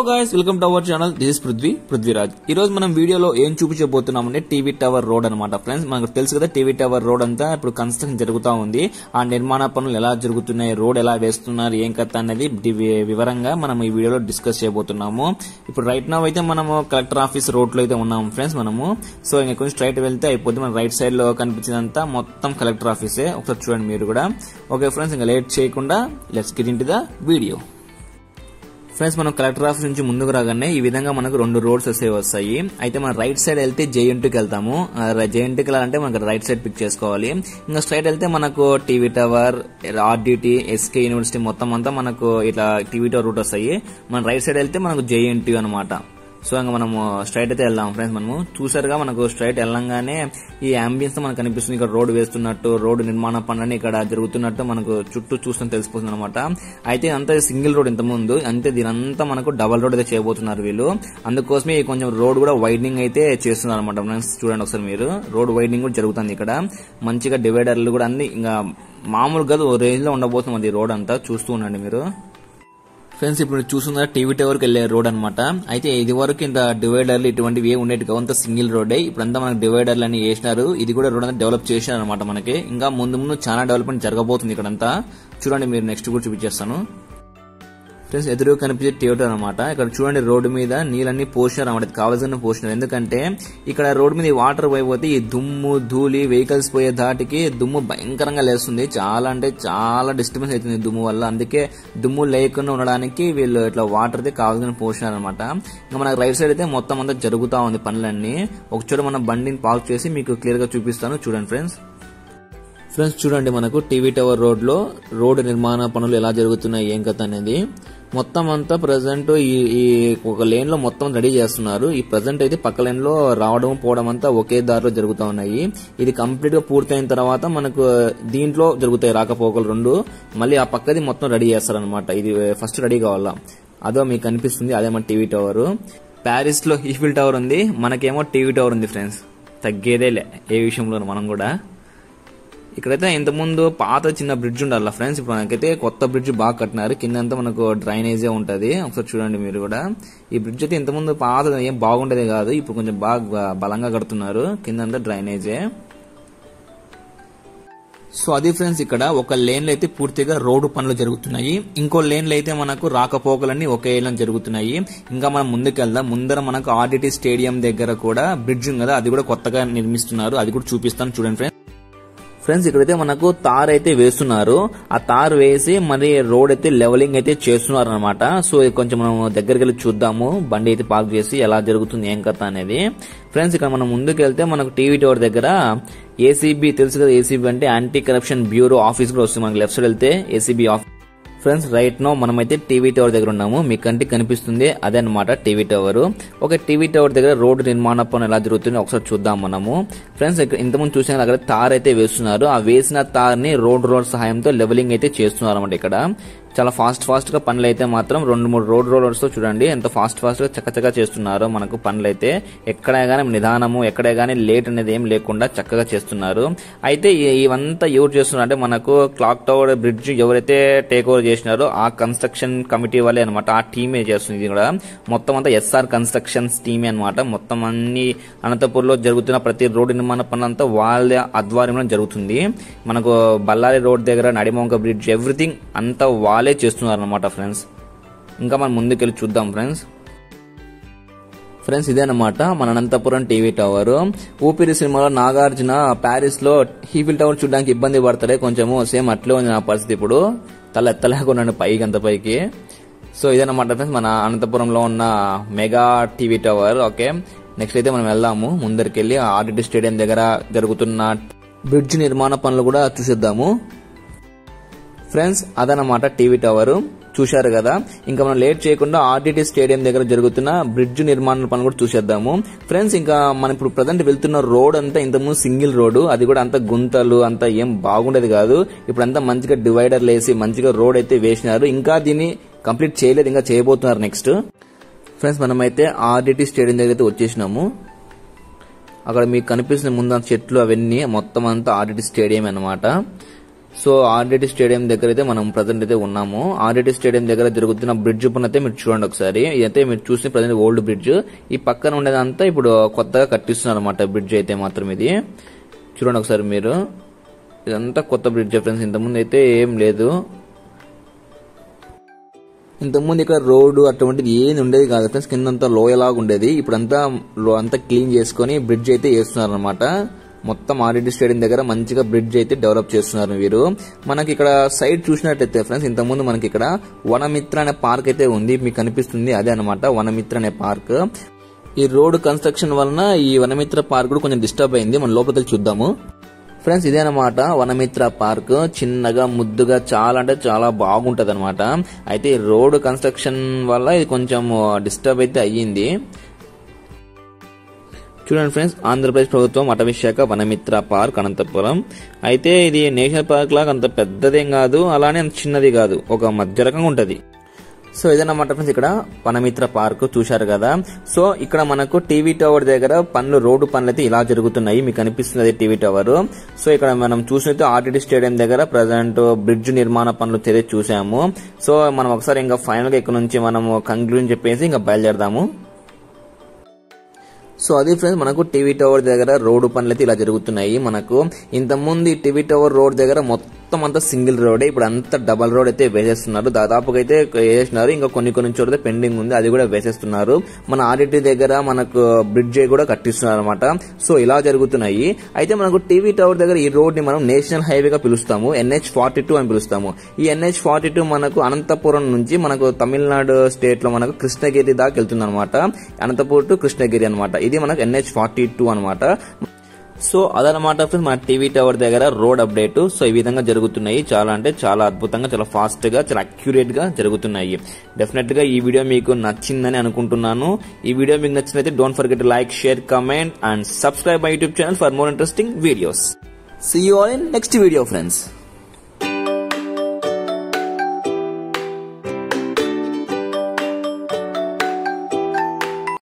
guys, welcome to our channel. This is Prithviraj. ఈ రోజు మనం వీడియోలో ఏం చూపించబోతున్నామంటే టీవీ టవర్ రోడ్ అన్నమాట ఫ్రెండ్స్. మనకు తెలుసు కదా టీవీ టవర్ రోడ్ అంతా ఇప్పుడు కన్స్ట్రక్షన్ జరుగుతా ఉంది. ఆ నిర్మాణ పనులు ఎలా జరుగుతున్నాయి, రోడ్ ఎలా వేస్తున్నారు, ఏం కథ అనేది వివరంగా మనం ఈ వీడియోలో డిస్కస్ చేయబోతున్నాము. ఇప్పుడు రైట్ నౌ అయితే మనము కలెక్టర్ ఆఫీస్ రోడ్ లో అయితే ఉన్నాము ఫ్రెండ్స్ మనము. సో ఇంకా కొంచెం స్ట్రైట్ వెళ్తే అయిపోద్ది. మన రైట్ సైడ్ లో కనిపించినంత మొత్తం కలెక్టర్ ఆఫీసే. ఒకసారి చూడండి మీరు కూడా. ఓకే ఫ్రెండ్స్, ఇంకా లేట్ చేయకుండా let's get into the video. Friends, మనం కలెక్టర్ ఆఫీస్ నుంచి ముందుకు రాగానే ఈ విధంగా మనకు రెండు రోడ్స్ వస్తాయి. అయితే మనం రైట్ సైడ్ వెళ్తే జేఎన్టీకి వెళ్తాము. జేఎన్టీకి వెళ్ళాలంటే మనకు రైట్ సైడ్ పిక్ చేసుకోవాలి. ఇంకా స్ట్రైట్ వెళ్తే మనకు TV tower, RDT, SK university మొత్తం అంతా మనకు ఇట్లా టీవీ టవర్ రూట్ వస్తాయి. మనం రైట్ సైడ్ వెళ్తే మనకు జేఎన్టీ అనమాట. సో ఇంకా మనము స్ట్రైట్ అయితే వెళ్దాం ఫ్రెండ్స్. మనము చూసారుగా, మనకు స్ట్రైట్ వెళ్ళంగానే ఈ అంబియన్స్ తో మనకు కనిపిస్తుంది. ఇక్కడ రోడ్ వేస్తున్నట్టు, రోడ్డు నిర్మాణ పనులన్నీ ఇక్కడ జరుగుతున్నట్టు మనకు చుట్టూ చూస్తుంటే తెలిసిపోతుంది అనమాట. అయితే అంతా సింగిల్ రోడ్ ఇంత ముందు, అంతే దీనంతా మనకు డబల్ రోడ్ అయితే చేయబోతున్నారు వీళ్ళు. అందుకోసమే కొంచెం రోడ్ కూడా వైడనింగ్ అయితే చేస్తున్నారు అనమాట ఫ్రెండ్స్. చూడండి ఒకసారి మీరు, రోడ్ వైడనింగ్ కూడా జరుగుతుంది ఇక్కడ. మంచిగా డివైడర్లు కూడా అన్ని ఇంకా మామూలుగా రేంజ్ లో ఉండబోతుంది రోడ్ అంతా. చూస్తూ ఉండండి మీరు ఫ్రెండ్స్. ఇప్పుడు చూస్తున్న టీవీ టవర్ కి వెళ్లే రోడ్ అనమాట. అయితే ఇది వరకు ఇంత డివైడర్లు ఇటువంటివి ఉండేది కావు, సింగిల్ రోడ్. ఇప్పుడంతా మనకు డివైడర్లు అన్ని వేసినారు. ఇది కూడా రోడ్ అంతా డెవలప్ చేసినారు అనమాట మనకి. ఇంకా ముందు చాలా డెవలప్మెంట్ జరగబోతుంది ఇక్కడంతా. చూడండి మీరు, నెక్స్ట్ కూడా చూపించేస్తాను ఫ్రెండ్స్. ఎదురు కనిపించే థియేటర్ అనమాట. ఇక్కడ చూడండి, రోడ్డు మీద నీళ్ళన్ని పోసినారు అనమాట. కావాల్సిన పోసినారు. ఎందుకంటే ఇక్కడ రోడ్డు మీద వాటర్ పోయిపోతే ఈ దుమ్ము ధూళి వెహికల్స్ పోయే దాటికి దుమ్ము భయంకరంగా లేస్తుంది. చాలా అంటే చాలా డిస్టర్బెన్స్ అవుతుంది దుమ్ము వల్ల. అందుకే దుమ్ము లేకుండా ఉండడానికి వీళ్ళు ఇట్లా వాటర్ అయితే కావాల్సిన పోసినారు అనమాట. ఇంకా మనకు రైట్ సైడ్ అయితే మొత్తం అంతా జరుగుతా ఉంది పనులన్నీ. ఒకచోట మనం బండిని పార్క్ చేసి మీకు క్లియర్ గా చూపిస్తాను. చూడండి ఫ్రెండ్స్. చూడండి, మనకు టీవీ టవర్ రోడ్ లో రోడ్డు నిర్మాణ పనులు ఎలా జరుగుతున్నాయి, ఏం కథ అనేది మొత్తం అంతా ప్రజెంట్ ఈ ఒక లేన్ లో మొత్తం రెడీ చేస్తున్నారు. ఈ ప్రజెంట్ అయితే పక్క లేన్ లో రావడం పోవడం అంతా ఒకే దారిలో జరుగుతా ఉన్నాయి. ఇది కంప్లీట్ గా పూర్తయిన తర్వాత మనకు దీంట్లో జరుగుతాయి రాకపోకలు రెండు. మళ్ళీ ఆ పక్కది మొత్తం రెడీ చేస్తారు అనమాట. ఇది ఫస్ట్ రెడీ కావాలా. అదో మీకు కనిపిస్తుంది, అదే మన టీవీ టవర్. ప్యారిస్ లో ఈఫిల్ టవర్ ఉంది, మనకేమో టీవీ టవర్ ఉంది ఫ్రెండ్స్. తగ్గేదేలే ఏ విషయంలో మనం కూడా. ఇక్కడైతే ఇంతకుముందు పాత చిన్న బ్రిడ్జ్ ఉండాలి ఫ్రెండ్స్. ఇప్పుడు మనకైతే కొత్త బ్రిడ్జ్ బాగా కట్టినారు. కిందంతా మనకు డ్రైనేజే ఉంటది. ఒకసారి చూడండి మీరు కూడా. ఈ బ్రిడ్జ్ అయితే ఇంతకుముందు పాత ఏం బాగుండేది కాదు, ఇప్పుడు కొంచెం బాగా బలంగా కడుతున్నారు. కిందంతా డ్రైనేజే. సో అది ఫ్రెండ్స్, ఇక్కడ ఒక లేన్ లో అయితే పూర్తిగా రోడ్డు పనులు జరుగుతున్నాయి. ఇంకో లేన్ లో అయితే మనకు రాకపోకలన్నీ ఒకే లేన్ జరుగుతున్నాయి. ఇంకా మనం ముందుకెళ్దాం. ముందర మనకు ఆర్డిటి స్టేడియం దగ్గర కూడా బ్రిడ్జ్ ఉంది కదా, అది కూడా కొత్తగా నిర్మిస్తున్నారు. అది కూడా చూపిస్తాను చూడండి ఫ్రెండ్స్. ఇక్కడైతే మనకు తార్ అయితే వేస్తున్నారు. ఆ తార్ వేసి మరి రోడ్ అయితే లెవెలింగ్ అయితే చేస్తున్నారు అనమాట. సో కొంచెం మనం దగ్గరికి వెళ్ళి చూద్దాము. బండి అయితే పార్క్ చేసి ఎలా జరుగుతుంది, ఏం కథ అనేది ఫ్రెండ్స్. ఇక్కడ మనం ముందుకు వెళ్తే మనకు టీవీ టవర్ దగ్గర ఏసీబీ తెలుసు కదా. ఏసీబీ అంటే యాంటీ కరప్షన్ బ్యూరో ఆఫీస్ కూడా వస్తుంది. మనకి లెఫ్ట్ సైడ్ వెళ్తే ACB office. Friends, right now మనమైతే టీవీ టవర్ దగ్గర ఉన్నాము. మీ కంటికి కనిపిస్తుంది అదే అనమాట టీవీ టవర్. ఒక టీవీ టవర్ దగ్గర రోడ్డు నిర్మాణ పనులు ఎలా జరుగుతుందో ఒకసారి చూద్దాం మనము ఫ్రెండ్స్. ఇంతకుముందు చూసిన అక్కడ తార్ అయితే వేస్తున్నారు. ఆ వేసిన తార్ని రోడ్ సహాయంతో లెవెలింగ్ అయితే చేస్తున్నారు అనమాట. ఇక్కడ చాలా ఫాస్ట్ గా పనులు అయితే మాత్రం 2-3 రోడ్ రోలర్స్ తో చూడండి ఎంత ఫాస్ట్ గా చక్కచక్క చేస్తున్నారు. మనకు పనులు అయితే ఎక్కడే గానీ నిదానము, ఎక్కడే గానీ లేట్ అనేది ఏం లేకుండా చక్కగా చేస్తున్నారు. అయితే ఇవంతా ఎవరు చేస్తున్నారు అంటే మనకు క్లాక్ టవర్ బ్రిడ్జ్ ఎవరైతే టేక్ ఓవర్ చేసినారో ఆ కన్స్ట్రక్షన్ కమిటీ వాళ్ళే అనమాట. ఆ టీమే చేస్తుంది. ఇది కూడా మొత్తం అంతా ఎస్ఆర్ కన్స్ట్రక్షన్స్ టీమే అనమాట. మొత్తం అన్ని అనంతపూర్ లో జరుగుతున్న ప్రతి రోడ్డు నిర్మాణ పనులంతా వాళ్ళ ఆధ్వర్యంలో జరుగుతుంది. మనకు బళ్ళారి రోడ్ దగ్గర నడిమంక బ్రిడ్జ్ ఎవ్రీథింగ్ అంతా వాళ్ళే చేస్తున్నారు అనమాట ఫ్రెండ్స్. ఇంకా మనం ముందుకెళ్ళి చూద్దాం ఫ్రెండ్స్. ఇదేనమాట మన అనంతపురం టీవీ టవర్. ఊపిరి సినిమాలో నాగార్జున ప్యారిస్ లో ఈఫిల్ టవర్ చూడడానికి ఇబ్బంది పడతాడే కొంచెము, సేమ్ అట్లే ఉంది నా పరిస్థితి. ఇప్పుడు తల ఎత్తలేకున్నాను పైకి, అంత పైకి. సో ఇదేనమాట ఫ్రెండ్స్ మన అనంతపురంలో ఉన్న mega TV tower. Okay, next అయితే మనం వెళ్దాము ముందరికెళ్ళి ఆర్డిటి స్టేడియం దగ్గర జరుగుతున్న బ్రిడ్జ్ నిర్మాణ పనులు కూడా చూసేద్దాము ఫ్రెండ్స్. అదనమాట టీవీ టవర్ చూశారు కదా. ఇంకా మనం లేట్ చేయకుండా ఆర్డిటి స్టేడియం దగ్గర జరుగుతున్న బ్రిడ్జ్ నిర్మాణ పనులు కూడా చూసేద్దాము ఫ్రెండ్స్. ఇంకా మనం ఇప్పుడు ప్రజెంట్ వెళ్తున్న రోడ్ అంతా ఇంతకుముందు సింగిల్ రోడ్డు, అది కూడా అంత గుంతలు అంతా ఏం బాగుండేది కాదు. ఇప్పుడు అంతా మంచిగా డివైడర్లు వేసి మంచిగా రోడ్ అయితే వేసినారు. ఇంకా దీన్ని కంప్లీట్ చేయలేదు, ఇంకా చేయబోతున్నారు నెక్స్ట్ ఫ్రెండ్స్. మనమైతే ఆర్డిటి స్టేడియం దగ్గర అయితే వచ్చేసినాము. అక్కడ మీకు కనిపిస్తున్న ముందు చెట్లు అవన్నీ మొత్తం అంతా ఆర్డిటి స్టేడియం అనమాట. సో ఆర్డిటి స్టేడియం దగ్గర అయితే మనం ప్రజెంట్ అయితే ఉన్నాము. ఆర్డిటి స్టేడియం దగ్గర జరుగుతున్న బ్రిడ్జ్ పని అయితే మీరు చూడండి ఒకసారి. ఇదైతే మీరు చూసిన ప్రజెంట్ ఓల్డ్ బ్రిడ్జ్. ఈ పక్కన ఉండేదంతా ఇప్పుడు కొత్తగా కట్టిస్తున్నారు అనమాట బ్రిడ్జ్ అయితే మాత్రం. ఇది చూడండి ఒకసారి మీరు, ఇదంతా కొత్త బ్రిడ్జ్ ఫ్రెండ్స్. ఇంతకుముందు అయితే ఏం లేదు. ఇంతకుముందు ఇక్కడ రోడ్డు అటువంటిది ఏది ఉండేది కాదు ఫ్రెండ్స్. కిందంతా లోయలాగా ఉండేది. ఇప్పుడంతా అంతా క్లీన్ చేసుకుని బ్రిడ్జ్ అయితే వేస్తున్నారు అనమాట. మొత్తం ఆర్డిటి స్టేడియం దగ్గర మంచిగా బ్రిడ్జ్ అయితే డెవలప్ చేస్తున్నారు వీరు. మనకి ఇక్కడ సైడ్ చూసినట్టయితే ఫ్రెండ్స్, ఇంతకుముందు మనకి ఇక్కడ వనమిత్ర అనే పార్క్ అయితే ఉంది, మీకు కనిపిస్తుంది అదే అనమాట వనమిత్ర అనే పార్క్. ఈ రోడ్ కన్స్ట్రక్షన్ వలన ఈ వనమిత్ర పార్క్ కూడా కొంచెం డిస్టర్బ్ అయింది. మనం లోపలికి చూద్దాము ఫ్రెండ్స్. ఇదే అనమాట వనమిత్ర పార్క్. చిన్నగా ముద్దుగా చాలా అంటే చాలా బాగుంటది అనమాట. అయితే ఈ రోడ్ కన్స్ట్రక్షన్ వల్ల ఇది కొంచెం డిస్టర్బ్ అయితే అయ్యింది. చూడండి ఫ్రెండ్స్, ఆంధ్రప్రదేశ్ ప్రభుత్వం అటవీ శాఖ వనమిత్ర పార్క్ అనంతపురం. అయితే ఇది నేషనల్ పార్క్ లాగా అంత పెద్దదేం కాదు, అలానే అంత చిన్నది కాదు, ఒక మధ్య రకంగా ఉంటది. సో ఇదన్నమాట ఫ్రెండ్స్ ఇక్కడ వనమిత్ర పార్క్ చూశారు కదా. సో ఇక్కడ మనకు టీవీ టవర్ దగ్గర రోడ్డు పనులు అయితే ఇలా జరుగుతున్నాయి, మీకు కనిపిస్తుంది అదే టీవీ టవర్. సో ఇక్కడ మనం చూసినట్టు ఆర్డిటి స్టేడియం దగ్గర ప్రజెంట్ బ్రిడ్జ్ నిర్మాణ పనులు చూసాము. సో మనం ఒకసారి ఇంకా ఫైనల్ గా ఇక్కడ నుంచి మనము కంక్లూజన్ చెప్పేసి ఇంకా బయలుదేరదాము. సో అది ఫ్రెండ్స్ మనకు టీవీ టవర్ దగ్గర రోడ్డు పనులు అయితే ఇలా జరుగుతున్నాయి. మనకు ఇంతకుముందు టీవీ టవర్ రోడ్ దగ్గర మొత్తం అంతా సింగిల్ రోడ్, ఇప్పుడు అంతా డబల్ రోడ్ అయితే వేసేస్తున్నారు. దాదాపుగా అయితే వేసేస్తున్నారు, ఇంకా కొన్ని చోట్ల పెండింగ్ ఉంది, అది కూడా వేసేస్తున్నారు. మన ఆర్డిటి దగ్గర మనకు బ్రిడ్జ్ కూడా కట్టిస్తున్నారు అనమాట. సో ఇలా జరుగుతున్నాయి. అయితే మనకు టీవీ టవర్ దగ్గర ఈ రోడ్ ని మనం నేషనల్ హైవేగా పిలుస్తాము, NH42 అని పిలుస్తాము. ఈ NH42 మనకు అనంతపురం నుంచి మనకు తమిళనాడు స్టేట్ లో మనకు కృష్ణగిరి దాకా వెళ్తుంది అనమాట. అనంతపూర్ టు కృష్ణగిరి అనమాట. ఇది మనకు NH42 అనమాట. సో అదనమాట ఫ్రెండ్స్ మన టీవీ టవర్ దగ్గర రోడ్ అప్డేట్. సో ఈ విధంగా జరుగుతున్నాయి. చాలా అంటే చాలా అద్భుతంగా, చాలా ఫాస్ట్ గా, చాలా అక్యురేట్ గా జరుగుతున్నాయి. డెఫినెట్ గా ఈ వీడియో మీకు నచ్చిందని అనుకుంటున్నాను. ఈ వీడియో మీకు నచ్చినైతే don't forget to like, share, comment and subscribe my YouTube channel for more interesting videos. See you all in next video friends.